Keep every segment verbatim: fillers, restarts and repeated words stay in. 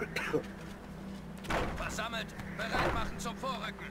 Versammelt, bereit machen zum Vorrücken.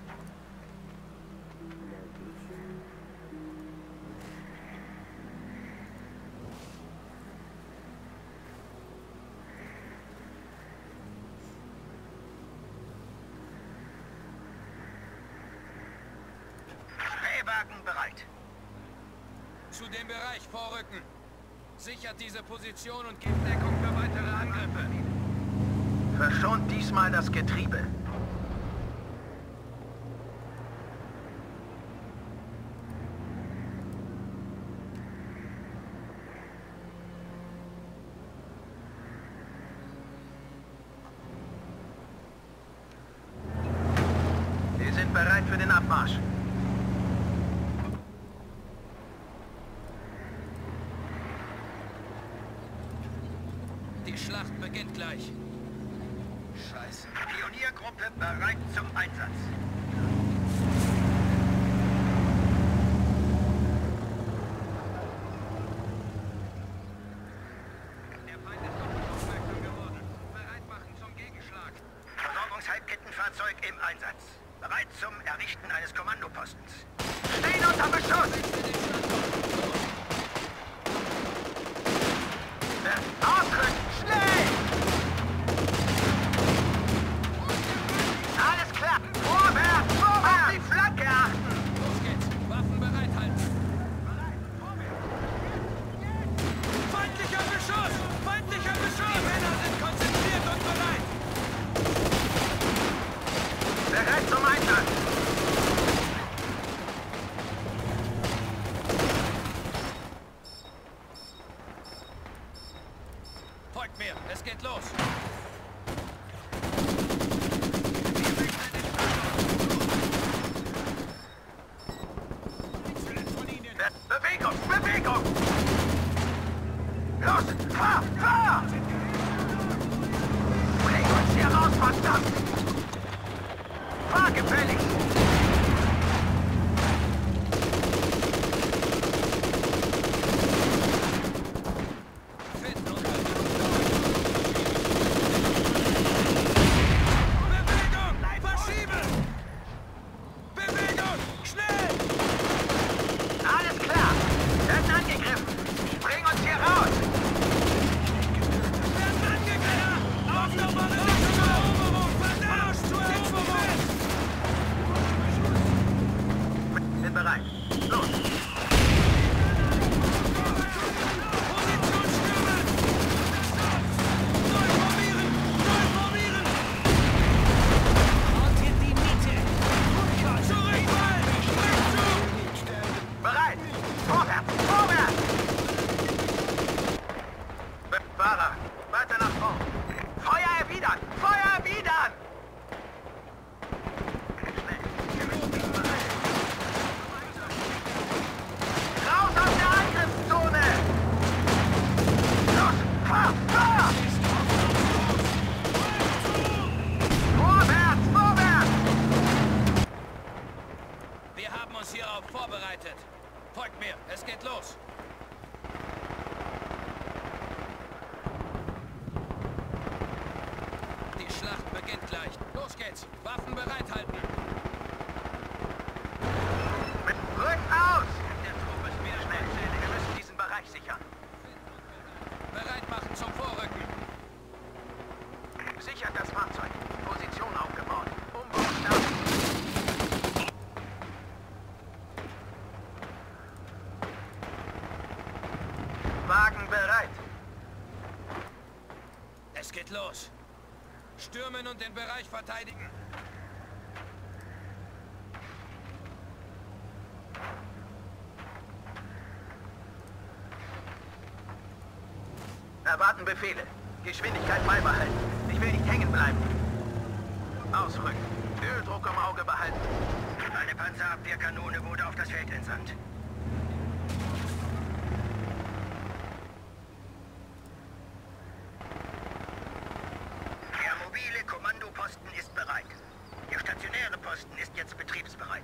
Spähwagen bereit. Zu dem Bereich vorrücken. Sichert diese Position und gebt Deckung für weitere Angriffe. Verschont diesmal das Getriebe. Wir sind bereit für den Abmarsch. Die Schlacht beginnt gleich. Scheiße. Pioniergruppe bereit zum Einsatz. Der Feind ist auf uns aufmerksam geworden. Bereit machen zum Gegenschlag. Versorgungshalbkettenfahrzeug im Einsatz. Bereit zum Errichten eines Kommandopostens. Stehen unter Beschuss! Ausrücken! Schnell! Alles klar! Vorwärts! Vorwärts! Auf die Flanke achten! Los geht's! Waffen bereithalten! Feindlicher Beschuss! Feindlicher Beschuss! Die Männer sind konzentriert und bereit! Bereit zum Einsatz! Folgt mir, es geht los! Be Bewegung! Bewegung! Los! Fahr! Fahr! Bring uns hier raus, verdammt! Fahr gefälligst! Finden und Bewegung! Verschieben! Bewegung! Schnell! Alles klar! Werden angegriffen! Bring uns hier raus! Werden angegriffen! Aufnahme zur Eroberung! Verdauscht zur Eroberung! Bin bereit. Los! Position stürmen! Neu formieren! Neu formieren! Und in die Mitte! Zurückfallen! Rückzug! Bereit! Vorwärts! Vorwärts! Be Fahrer, weiter nach vorn! Feuer erwidern! Feuer erwidern! Schnell! Wir müssen ihn bereit. Raus aus der Angriffszone! Los! Fahr! Fahr! Vorwärts! Vorwärts! Wir haben uns hierauf vorbereitet. Folgt mir, es geht los. Die Schlacht beginnt gleich. Los geht's. Waffen bereithalten. Rückt aus! Der Trupp ist wieder schnell. Wir müssen diesen Bereich sichern. Bereit machen zum Vorrücken. Sichert das Fahrzeug. Position aufgebaut. Umbau starten. Wagen bereit. Es geht los. Stürmen und den Bereich verteidigen. Erwarten Befehle. Geschwindigkeit beibehalten. Ich will nicht hängen bleiben. Ausrücken. Öldruck im Auge behalten. Eine Panzerabwehrkanone wurde auf das Feld entsandt. Der mobile Kommandoposten ist bereit. Der stationäre Posten ist jetzt betriebsbereit.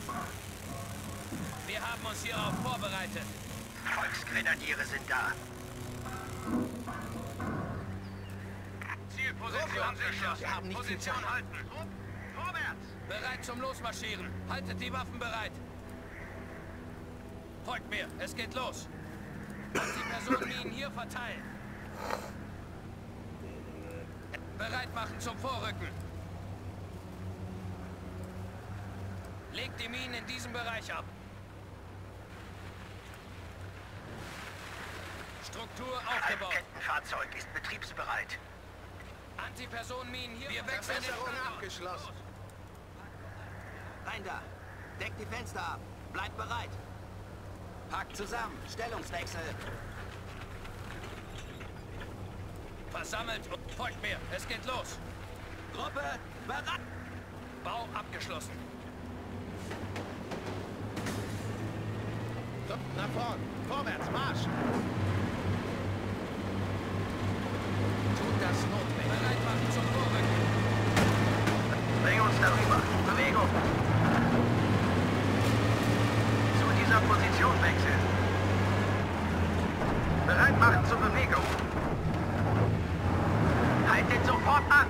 Wir haben uns hierauf vorbereitet. Volksgrenadiere sind da. Zielposition sicher. Wir haben nicht viel Position Zeit. halten. Vorwärts! Bereit zum Losmarschieren. Haltet die Waffen bereit. Folgt mir. Es geht los. Antipersonenminen hier verteilen. Bereit machen zum Vorrücken. Legt die Minen in diesem Bereich ab. Struktur aufgebaut. Ein Kettenfahrzeug ist betriebsbereit. Antipersonenminen hier. Wir wechseln den Standort. abgeschlossen. Rein da! Deckt die Fenster ab! Bleibt bereit! Packt zusammen! Stellungswechsel! Versammelt und folgt mir. Es geht los. Gruppe, bereit! Bau abgeschlossen. Nach vorn! Vorwärts, Marsch! Tut das notwendig. Bereit machen zum Vorrücken. Bring uns darüber. Bewegung! Zu dieser Position wechseln. Bereit machen zur Bewegung. Haltet sofort an!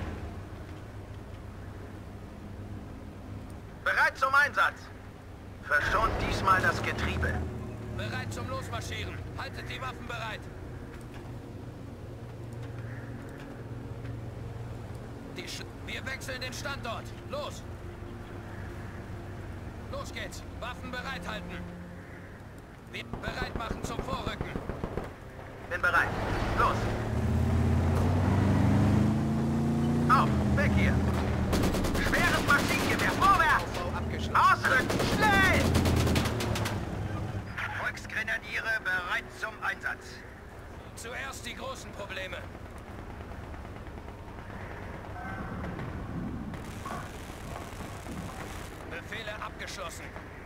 Bereit zum Einsatz! Verschont diesmal das Getriebe. Bereit zum Losmarschieren. Haltet die Waffen bereit. Die Sch Wir wechseln den Standort. Los! Los geht's. Waffen bereithalten. Wir bereit machen zum Vorrücken. Bin bereit. Los! Auf! Weg hier! Schweres Maschinengewehr! Vorwärts! Ausrücken! Schnell! Volksgrenadiere bereit zum Einsatz. Zuerst die großen Probleme. Befehle abgeschlossen.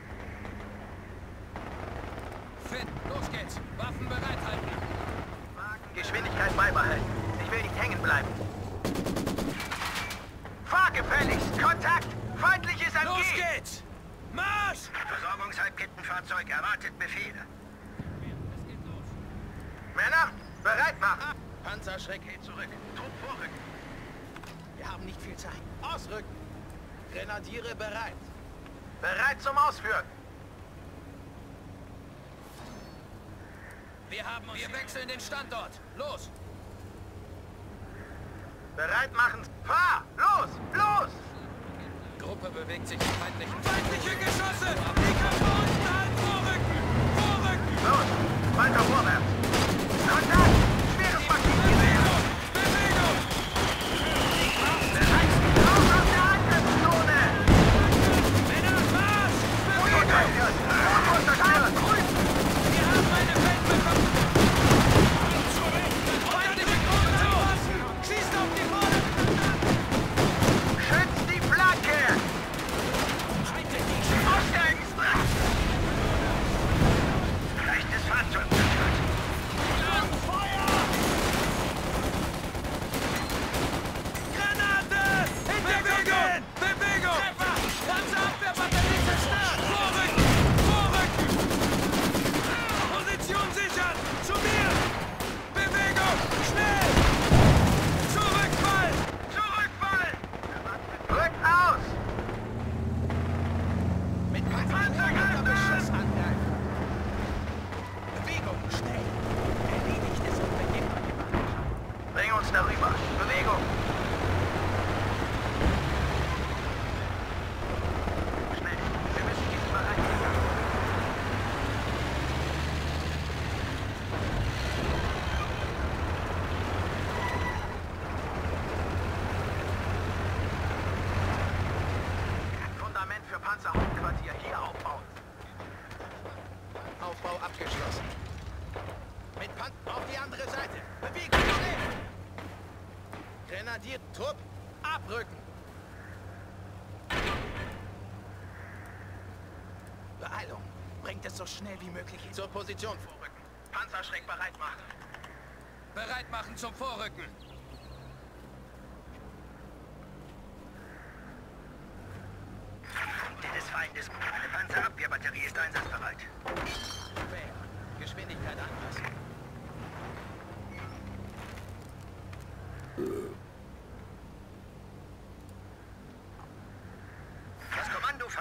Fit, los geht's. Waffen bereithalten. Geschwindigkeit beibehalten. Ich will nicht hängen bleiben. Fahr gefälligst! Kontakt! Feindliches M G! Los geht's! Marsch! Versorgungshalbkettenfahrzeug erwartet Befehle. Es geht los. Männer, bereit machen! Panzerschreck geht zurück. Trupp vorrücken. Wir haben nicht viel Zeit. Ausrücken. Grenadiere bereit. Bereit zum Ausführen. Wir haben uns... Wir wechseln den Standort. Los! Bereit machen. Fahr! Los! Los! Gruppe bewegt sich in feindlichen... Feindliche Geschosse! Die Komponenten halt vorrücken! Vorrücken! Los! Weiter vorwärts! Kontakt! Schweres Maschinengewehr! Bewegung! Bereit! Raus aus der Angriffszone! Männer, Marsch! Unterstützt! Unterstützt! Wir haben eine Feldbekommen! Feindliche Gruppe zu fassen! Schießt auf die Vorder! Schützt die Flanke! Aussteigen! Leichtes Fahrzeug zerstört. Granate! In Bewegung! Bewegung! Treffer! Panzerabwehrbatterie zerstört! Vorrücken! Vorrücken! Position sichern! Zu mir! Bewegung! Schnell! Zurückfallen! Zurückfallen! Rückt aus! Mit Panzergranatbeschuss angreifen. Bewegung, schnell. Erledigt es und beginnt die Mannschaft. Bring uns darüber. Bewegung! Schnell. Wir müssen diesen Bereich sichern. Fundament für Panzerhauptquartier hier aufbauen. Aufbau abgeschlossen. Mit Pan auf die andere Seite. Bewegung, schnell. Grenadier, Trupp, abrücken. Beeilung. Bringt es so schnell wie möglich hin. Zur Position vorrücken. Panzerschreck bereit machen. Bereit machen zum Vorrücken! Punkte des Feindes. Eine Panzerabwehrbatterie ist einsatzbereit. Schwer. Geschwindigkeit anpassen.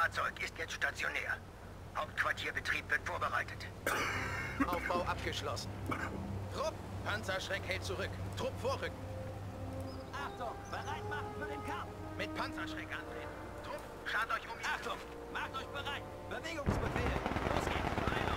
Fahrzeug ist jetzt stationär. Hauptquartierbetrieb wird vorbereitet. Aufbau abgeschlossen. Trupp, Panzerschreck hält zurück. Trupp vorrücken. Achtung, bereit machen für den Kampf. Mit Panzerschreck antreten. Trupp, schaut euch um. Achtung, macht euch bereit. Bewegungsbefehl. Los geht's. Beeilung.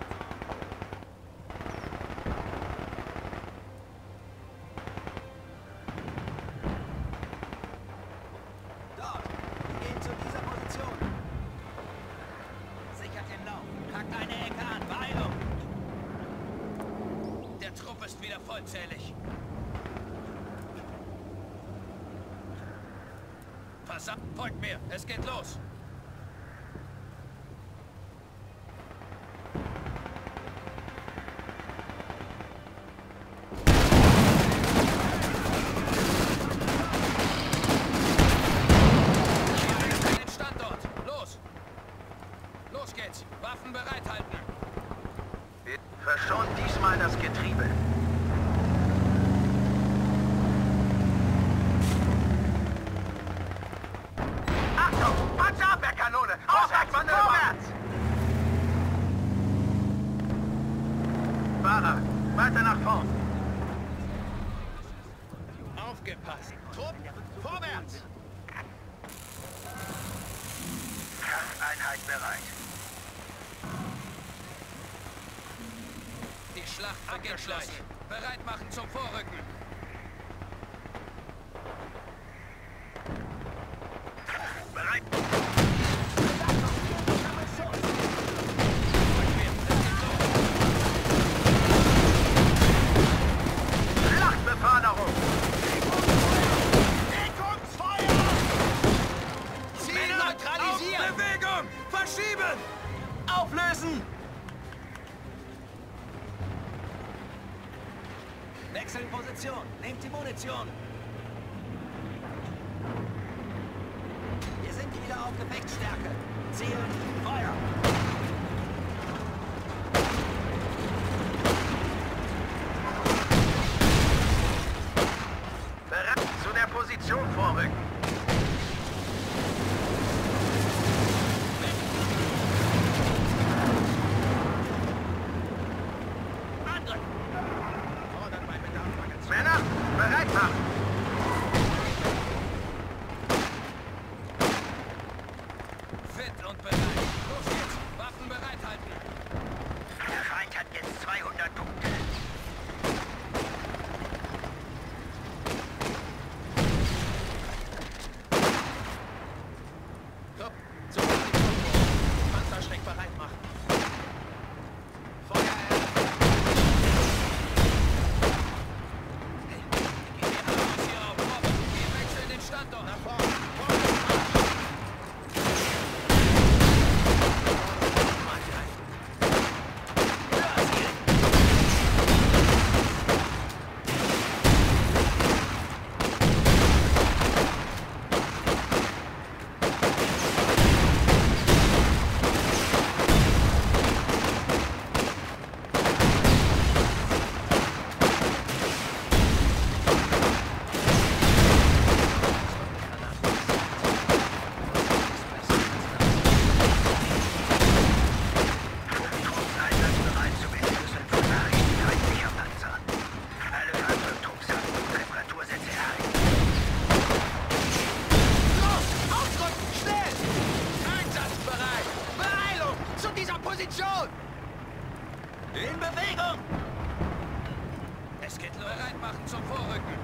Dort. Wir gehen zu dieser Position. Sichert den Lauf. Packt eine Ecke an. Beeilung. Der Trupp ist wieder vollzählig. Pass ab, folgt mir. Es geht los. Den Standort. Los. Los geht's. Waffen bereithalten. Verschont diesmal das Getriebe. Achtung! Panzerabwehrkanone! Vorwärts! Vorwärts! Fahrer, weiter nach vorn. Aufgepasst. Trupp, vorwärts! Kampfeinheit bereit. Die Schlacht beginnt gleich. Bereit machen zum Vorrücken. Bereit. Schlachtbefahrung. Deckungsfeuer! Ziel neutralisieren! Bewegung! Verschieben! Auflösen! Wechseln Position. Nehmt die Munition. Wir sind wieder auf Gefechtsstärke. Ziel, Feuer! Bereit zu der Position vorrücken. Fordert bei Bedarf Magazin. Männer, bereit machen. Fit und bereit. Los geht's. Waffen bereithalten. Der Feind hat jetzt zweihundert Punkte. Trupp, zur Position. Panzerschreck bereit machen. Feuer eröffnen. Wir haben uns hier auf Robben. Wir wechseln den Standort. Nach vorn. Vorwärts. Einsatz bereit zum Entschlüsseln von Nachrichten feindlicher Panzer. Alle Fahrzeugtrupps haben Temperatursätze erhalten. Los! Ausrücken! Schnell! Einsatzbereit! Beeilung! Zu dieser Position! In Bewegung! Es geht los. Bereit machen zum Vorrücken.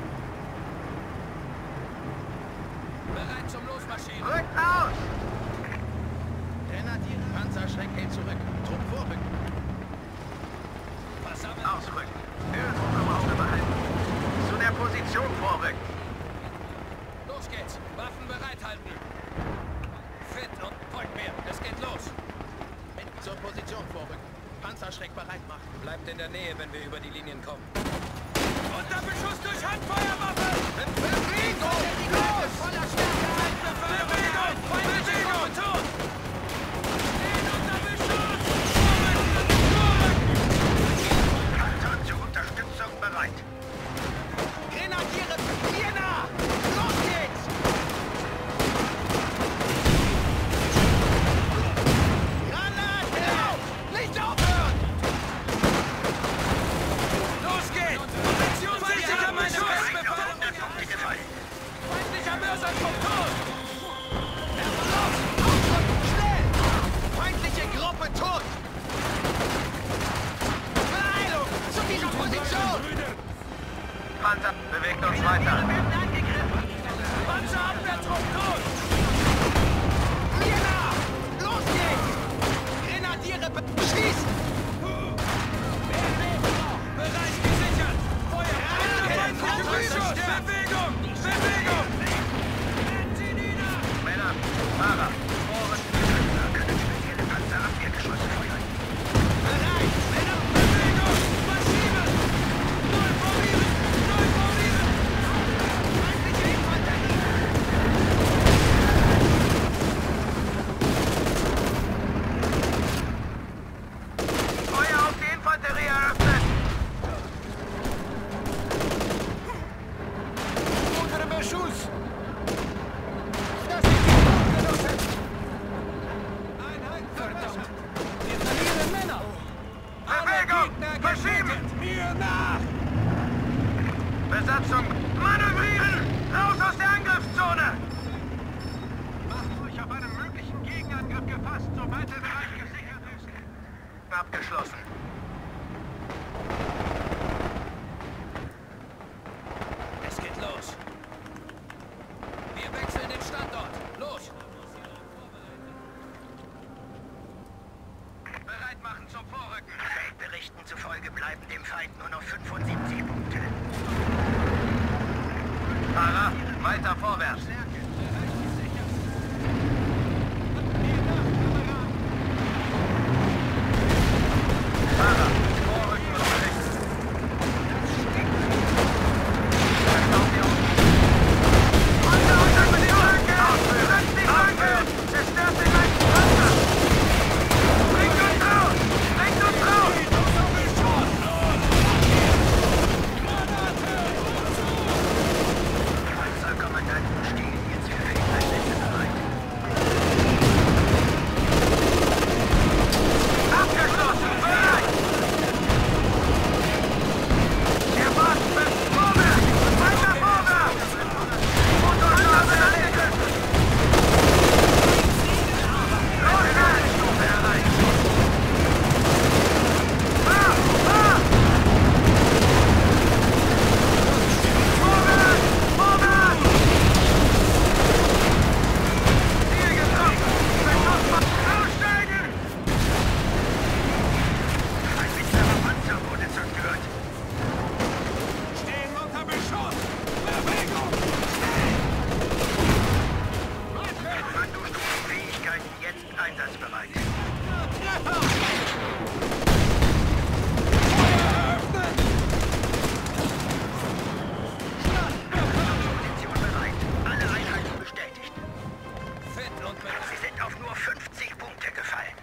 Bereit zum Losmarschieren. Rückt aus! Grenadiere. Panzerschreck hält zurück. Trupp vorrücken. Versammeln. Ausrücken. Öldruck im Auge behalten. Zu der Position vorrücken. Los geht's. Waffen bereithalten. Fit und folgt mir. Es geht los. Mit zur Position vorrücken. Panzerschreck bereit machen. Bleibt in der Nähe, wenn wir über die Linien kommen. Unter Beschuss durch Handfeuerwaffe! Bewegung! Los! Voller Stärke! Bewegung! Bewegung! Beton! Stehen unter Beschuss! Vorrücken! Panzer zur Unterstützung bereit. Grenadiere! Hier nah! Los geht's! Panzer bewegt uns weiter. Panzerabwehrtrupp tot! Mir nach! Los geht's! Grenadiere, schießt! Bereich gesichert! Feuer! Bewegung! Bewegung! Bewegung! Sie nieder! Männer, Fahrer, vorrücken Geflügler können spezielle Panzerabwehrgeschosse feuern. Bereit! Männer! Bewegung! Maschinen! Neu formieren! Neu formieren! Feindliche Infanterie! Feuer auf die Infanterie eröffnen! Unter Beschuss! Das ist die Genossen! Einheit verdammt! Wir verlieren Männer! Bewegung! Verschieben! Mir nach! Besatzung, manövrieren! Raus aus der Angriffszone! Macht euch auf einen möglichen Gegenangriff gefasst, sobald der Bereich gesichert ist. Abgeschlossen. Es geht los! Wir wechseln den Standort! Los! Bereit machen zum Vorrücken. Feldberichten zufolge bleiben dem Feind nur noch fünfundsiebzig Punkte. Fahrer, weiter vorwärts. Fahrer, vorrücken und rechts. Verstauen wir uns. Unter unter Beschleunigen! Ausführen! Ausführen! Zerstört den leichten Panzer! Bringt uns raus! Bringt uns raus! Panzerkommandanten stehen jetzt für Feldeinsätze bereit. Abgeschlossen! Bereit! Der Wagen wird vorwärts! Weiter vorwärts! Motorschlaufe erledigt! Losstufe erreicht! Ah! Ah! Vorwärts! Vorwärts! Ziel getroffen! Beschuss! Aussteigen! Ein mittlerer Panzer wurde zerstört. Stehen unter Beschuss! Bewegung! Kommandostufenfähigkeiten jetzt einsatzbereit. Position bereit. Alle Einheiten bestätigt. Fit und bereit! Sie sind auf nur fünfzig Punkte gefallen.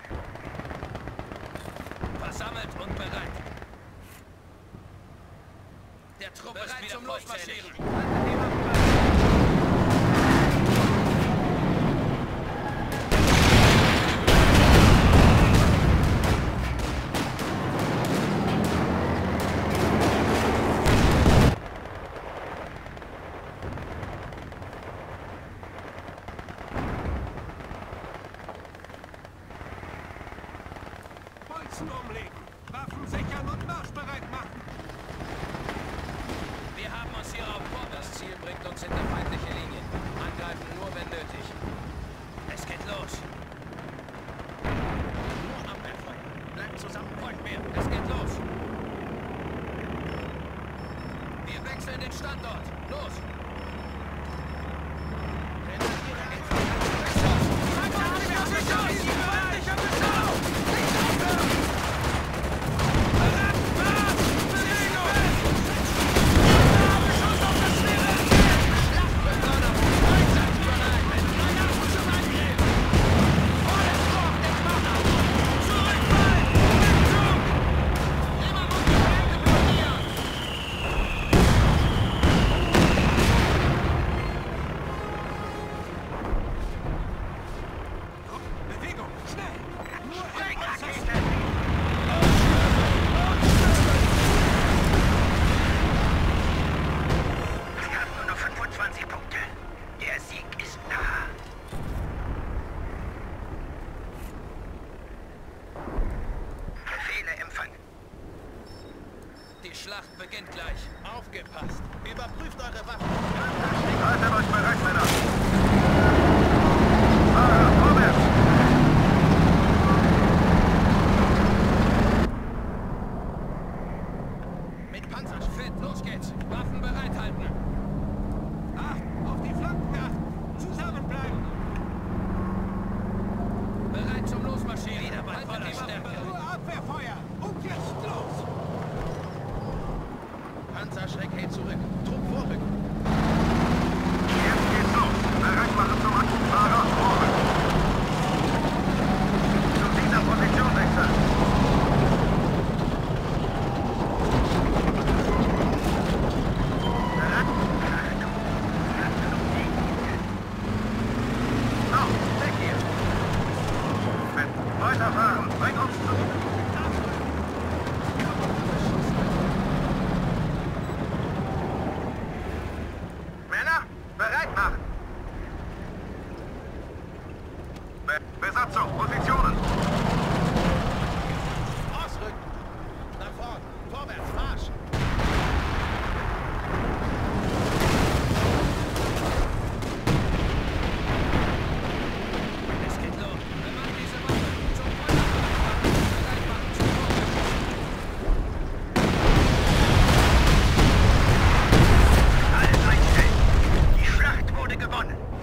Versammelt und bereit! Der Trupp bereit ist wieder zum Losmarschieren! Bolzen umlegen! Waffen sichern und marschbereit machen! Wir haben uns hier auf Vorwärts. Das Ziel bringt uns hinter feindliche Linien. Angreifen nur, wenn nötig. Es geht los. Nur Abwehrfeuer. Bleibt zusammen, folgt mir. Es geht los. Wir wechseln den Standort. Los. Die Schlacht beginnt gleich. Aufgepasst. Überprüft eure Waffen. Haltet euch bereit, Männer. Fahrer, vorwärts. Mit Panzer. Fit, los geht's. Waffen bereithalten. Acht, auf die Flanken achten. Zusammenbleiben. Bereit zum Losmarschieren. Wieder bei voller Stärke. Nur Abwehrfeuer. Und jetzt los. Panzerschreck hält zurück. Trupp vorrücken. Jetzt geht's los. Bereit machen zum Angriff. Fahrer, vorrücken. Zu dieser Position wechseln. Weiterfahren, bring uns zurück. Männer, bereit machen. Be Besatzung, Positionen. Ausrücken. Nach vorn. Vorwärts, Marsch. Es geht los. Bemannt diese Waffe. Zum Feuerwehr. Bereit machen zum Vorrücken. Alles einstellen. Die Schlacht wurde gewonnen.